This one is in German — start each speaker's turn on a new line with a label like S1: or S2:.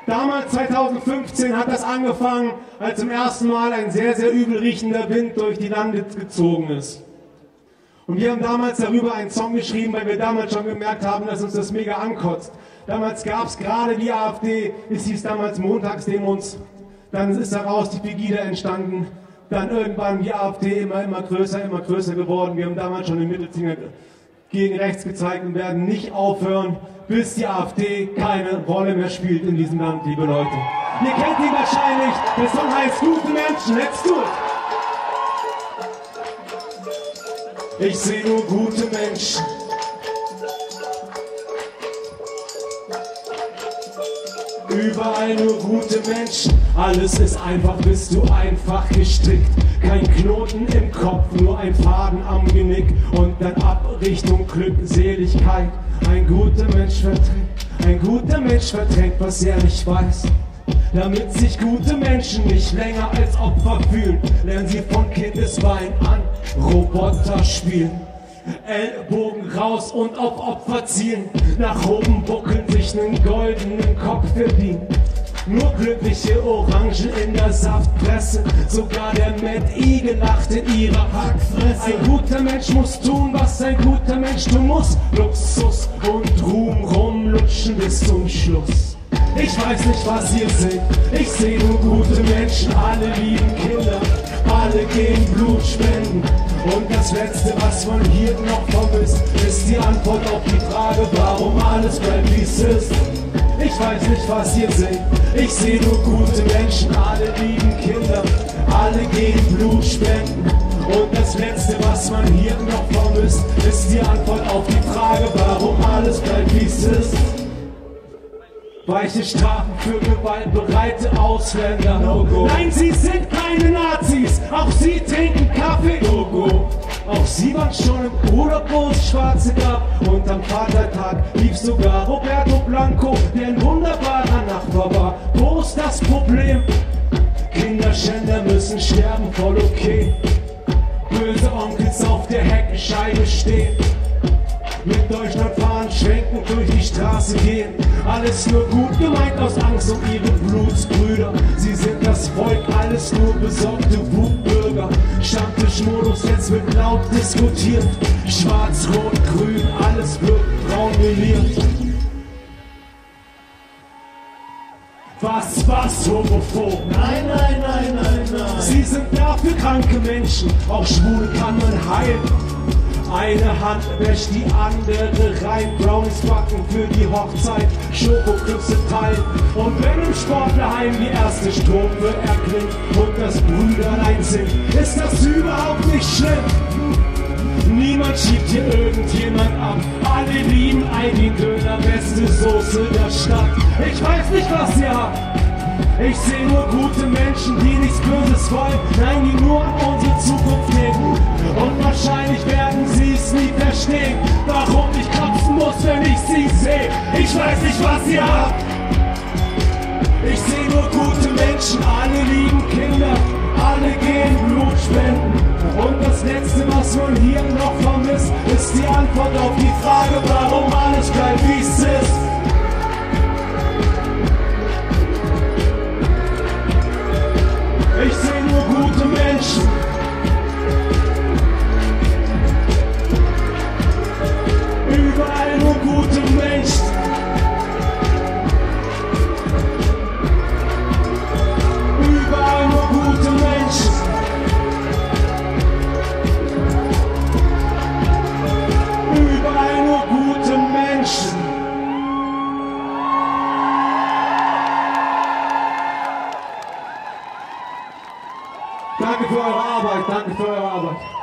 S1: Damals, 2015, hat das angefangen, als zum ersten Mal ein sehr, sehr übel riechender Wind durch die Lande gezogen ist. Und wir haben damals darüber einen Song geschrieben, weil wir damals schon gemerkt haben, dass uns das mega ankotzt. Damals gab es gerade die AfD, es hieß damals Montagsdemos, dann ist daraus die Pegida entstanden, dann irgendwann die AfD immer größer geworden. Wir haben damals schon den Mittelfinger gegen rechts gezeigt und werden nicht aufhören, bis die AfD keine Rolle mehr spielt in diesem Land, liebe Leute. Ihr kennt ihn wahrscheinlich, der Song heißt Gute Menschen, let's do it! Ich sehe nur gute Menschen. Überall nur gute Menschen. Alles ist einfach, bist du einfach gestrickt. Kein Knoten im Kopf, nur ein Faden am Genick. Und dann ab Richtung Glückseligkeit. Ein guter Mensch verdrängt, was er nicht weiß. Damit sich gute Menschen nicht länger als Opfer fühlen, lernen sie von Kindesbein an Roboter spielen. Ellbogen raus und auf Opfer zielen, nach oben buckeln, sich nen goldenen Kopf verdienen. Nur glückliche Orangen in der Saftpresse, sogar der Mad Eagle lacht in ihrer Hackfresse. Ein guter Mensch muss tun, was ein guter Mensch tun muss. Luxus und Ruhm rumlutschen bis zum Schluss. Ich weiß nicht, was ihr seht, ich sehe nur gute Menschen, alle lieben Kinder, alle gehen Blut spenden. Und das Letzte, was man hier noch vermisst, ist die Antwort auf die Frage, warum alles bleibt, wie es ist. Ich weiß nicht, was ihr seht, ich sehe nur gute Menschen, alle lieben Kinder, alle gehen Blut spenden. Und das Letzte, was man hier noch vermisst, ist die Antwort auf die Frage, warum alles bleibt, wie es ist. Weiche Strafen für gewaltbereite Ausländer. No go. Nein, sie sind keine Nazis, auch sie trinken Kaffee. No go. Auch sie waren schon im Urlaub, wo es Schwarze gab. Und am Vatertag lief sogar Roberto Blanco, der ein wunderbarer Nachbar war. Wo ist das Problem? Kinderschänder müssen sterben, voll okay. Böse Onkels auf der Heckenscheibe stehen. Mit Deutschland fahren, schwenken, durch die Straße gehen. Alles nur gut gemeint aus Angst um ihre Blutsbrüder. Sie sind das Volk, alles nur besorgte Wutbürger. Stammtischmodus, jetzt wird laut diskutiert. Schwarz, Rot, Grün, alles wird braun meliert. Was, homophob? Nein, nein, nein, nein, nein. Sie sind dafür kranke Menschen, auch Schwule kann man heilen. Eine Hand wäscht die andere rein, Brownies backen für die Hochzeit, Schokoküsse teilen. Und wenn im Sportlerheim die erste Strophe erklingt und das Brüderlein singt, ist das überhaupt nicht schlimm. Niemand schiebt hier irgendjemand ab, alle lieben Aldi-Döner, beste Soße der Stadt. Ich weiß nicht, was ihr habt. Ich sehe nur gute Menschen, die nichts Böses wollen, nein, die nur an unsere Zukunft denken. Und wahrscheinlich werden sie es nie verstehen, warum ich kotzen muss, wenn ich sie sehe. Ich weiß nicht, was ihr habt. Ich sehe nur gute Menschen, alle lieben Kinder, alle gehen Blut spenden. Und das Letzte, was man hier noch vermisst, ist die Antwort auf die Frage, warum alles bleibt, wie es ist. Ich sehe nur gute Menschen. Überall nur gute Menschen. Überall nur gute Menschen. Überall nur gute Menschen. Danke für eure Arbeit, danke für eure Arbeit.